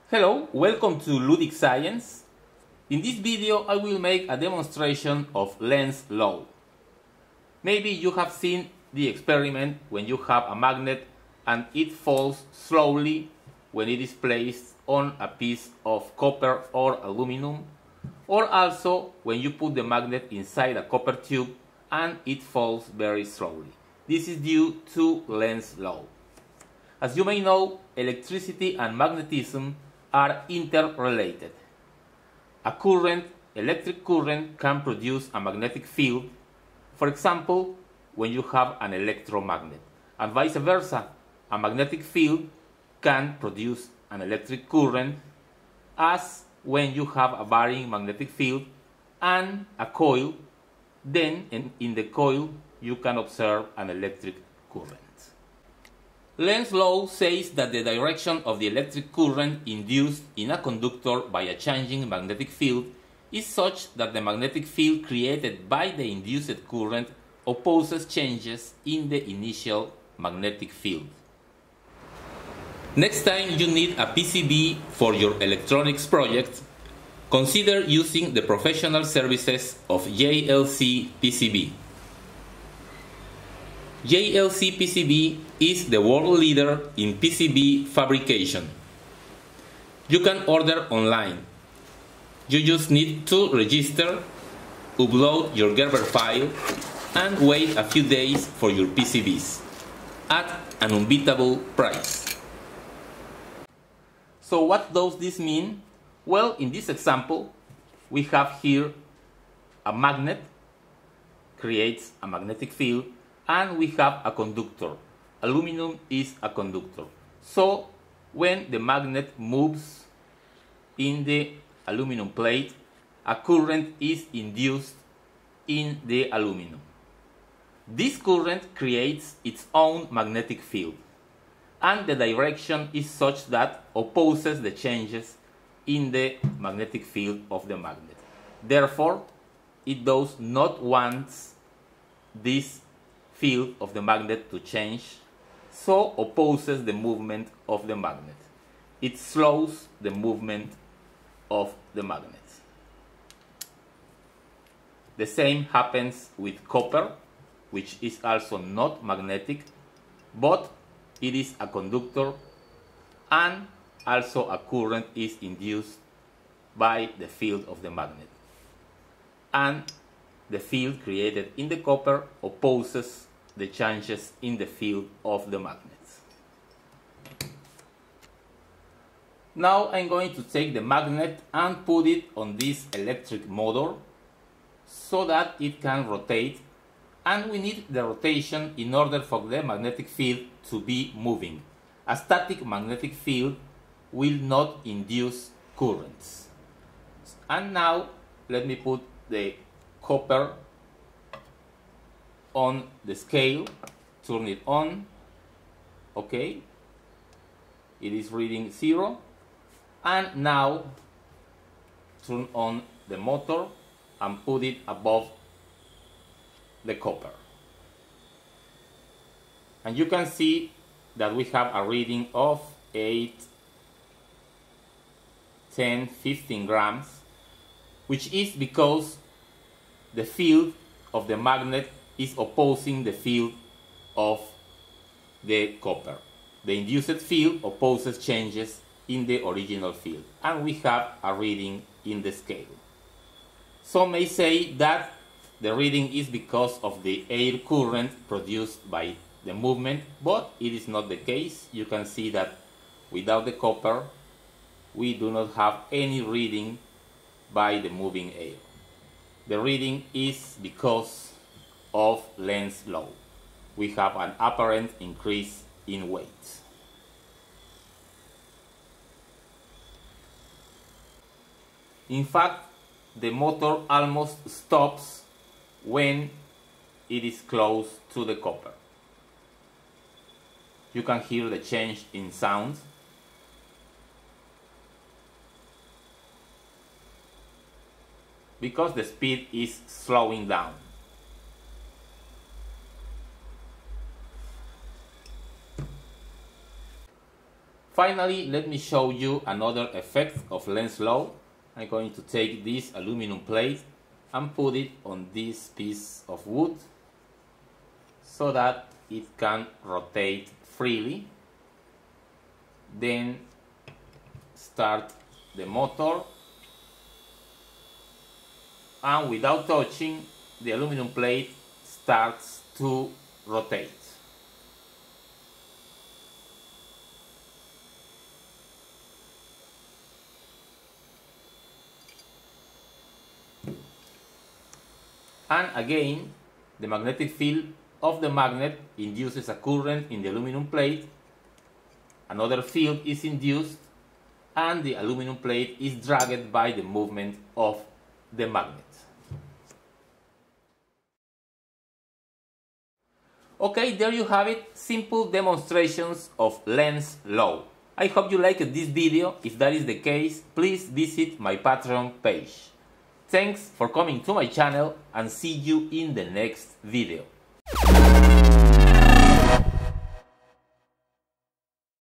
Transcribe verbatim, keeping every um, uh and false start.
Hello, welcome to Ludic Science. In this video I will make a demonstration of Lenz's law. Maybe you have seen the experiment when you have a magnet and it falls slowly when it is placed on a piece of copper or aluminum, or also when you put the magnet inside a copper tube and it falls very slowly. This is due to Lenz's law. As you may know, electricity and magnetism are interrelated. A current, electric current, can produce a magnetic field, for example, when you have an electromagnet, and vice versa. A magnetic field can produce an electric current, as when you have a varying magnetic field and a coil, then in, in the coil you can observe an electric current. Lenz's law says that the direction of the electric current induced in a conductor by a changing magnetic field is such that the magnetic field created by the induced current opposes changes in the initial magnetic field. Next time you need a P C B for your electronics project, consider using the professional services of J L C P C B. J L C P C B is the world leader in P C B fabrication. You can order online. You just need to register, upload your Gerber file, and wait a few days for your P C Bs at an unbeatable price. So what does this mean? Well, in this example, we have here a magnet creates a magnetic field, and we have a conductor. Aluminum is a conductor. So when the magnet moves in the aluminum plate, a current is induced in the aluminum. This current creates its own magnetic field, and the direction is such that opposes the changes in the magnetic field of the magnet. Therefore, it does not want this field of the magnet to change, so opposes the movement of the magnet. It slows the movement of the magnet. The same happens with copper, which is also not magnetic, but it is a conductor, and also a current is induced by the field of the magnet. And the field created in the copper opposes the changes in the field of the magnet. Now I'm going to take the magnet and put it on this electric motor so that it can rotate, and we need the rotation in order for the magnetic field to be moving. A static magnetic field will not induce currents. And now let me put the copper on the scale, turn it on, okay, it is reading zero, and now turn on the motor and put it above the copper. And you can see that we have a reading of eight, ten, fifteen grams, which is because the field of the magnet is opposing the field of the copper. The induced field opposes changes in the original field, and we have a reading in the scale. Some may say that the reading is because of the air current produced by the movement, but it is not the case. You can see that without the copper we do not have any reading by the moving air. The reading is because of Lenz's law. We have an apparent increase in weight. In fact, the motor almost stops when it is close to the copper. You can hear the change in sound. Because the speed is slowing down. Finally, let me show you another effect of Lens Law. I'm going to take this aluminum plate and put it on this piece of wood so that it can rotate freely. Then start the motor, and without touching, the aluminum plate starts to rotate. And again, the magnetic field of the magnet induces a current in the aluminum plate. Another field is induced, and the aluminum plate is dragged by the movement of the magnet. Okay, there you have it, simple demonstrations of Lens Law. I hope you liked this video. If that is the case, please visit my Patreon page. Thanks for coming to my channel, and see you in the next video.